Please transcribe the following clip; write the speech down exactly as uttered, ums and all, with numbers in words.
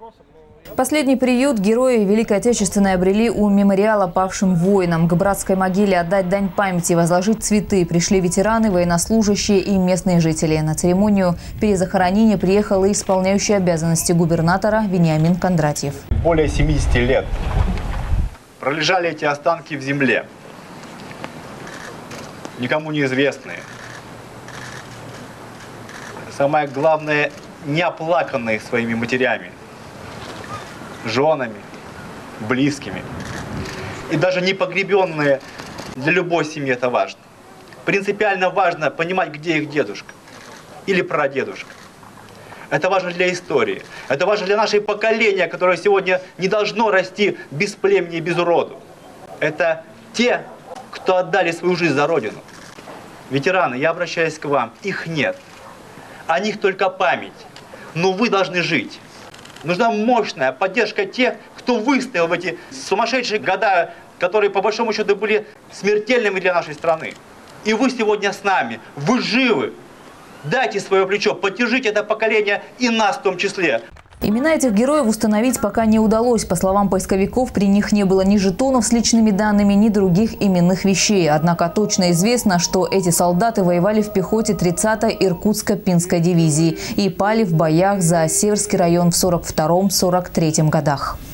Последний приют герои Великой Отечественной обрели у мемориала павшим воинам. К братской могиле отдать дань памяти, возложить цветы пришли ветераны, военнослужащие и местные жители. На церемонию перезахоронения приехал и исполняющий обязанности губернатора Вениамин Кондратьев. Более семидесяти лет пролежали эти останки в земле, никому неизвестные. Самое главное, не оплаканные своими матерями, женами, близкими. И даже не погребенные. Для любой семьи это важно. Принципиально важно понимать, где их дедушка или прадедушка. Это важно для истории. Это важно для нашего поколения, которое сегодня не должно расти без племени и без уроду. Это те, кто отдали свою жизнь за Родину. Ветераны, я обращаюсь к вам. Их нет. О них только память. Но вы должны жить. Нужна мощная поддержка тех, кто выстоял в эти сумасшедшие года, которые по большому счету были смертельными для нашей страны. И вы сегодня с нами, вы живы. Дайте свое плечо, поддержите это поколение и нас в том числе. Имена этих героев установить пока не удалось. По словам поисковиков, при них не было ни жетонов с личными данными, ни других именных вещей. Однако точно известно, что эти солдаты воевали в пехоте тридцатой Иркутско-Пинской дивизии и пали в боях за Северский район в сорок втором — сорок третьем годах.